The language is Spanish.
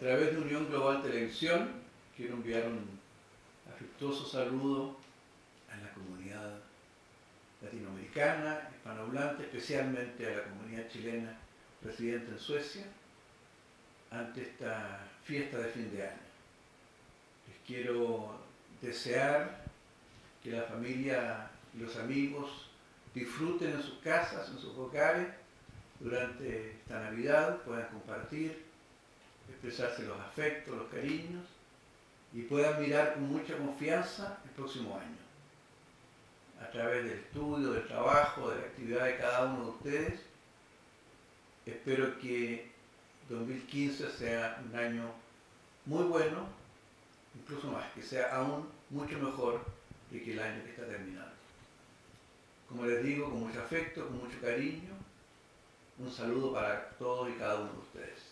través de Unión Global Televisión, quiero enviar un afectuoso saludo a la comunidad latinoamericana, hispanohablante, especialmente a la comunidad chilena residente en Suecia, ante esta fiesta de fin de año. Les quiero desear que la familia y los amigos disfruten en sus casas, en sus hogares, durante esta Navidad, puedan compartir, expresarse los afectos, los cariños, y puedan mirar con mucha confianza el próximo año. A través del estudio, del trabajo, de la actividad de cada uno de ustedes, espero que 2015 sea un año muy bueno, incluso más, que sea aún mucho mejor que el año que está terminando. Como les digo, con mucho afecto, con mucho cariño, un saludo para todos y cada uno de ustedes.